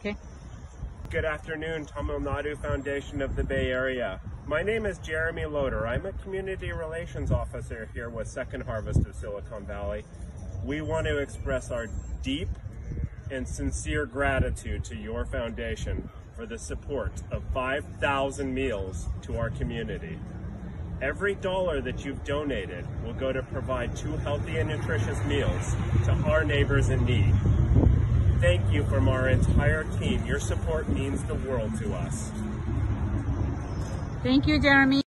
Okay. Good afternoon, Tamil Nadu Foundation of the Bay Area. My name is Jeremy Loader. I'm a Community Relations Officer here with Second Harvest of Silicon Valley. We want to express our deep and sincere gratitude to your foundation for the support of 5,000 meals to our community. Every dollar that you've donated will go to provide 2 healthy and nutritious meals to our neighbors in need. Thank you from our entire team. Your support means the world to us. Thank you, Jeremy.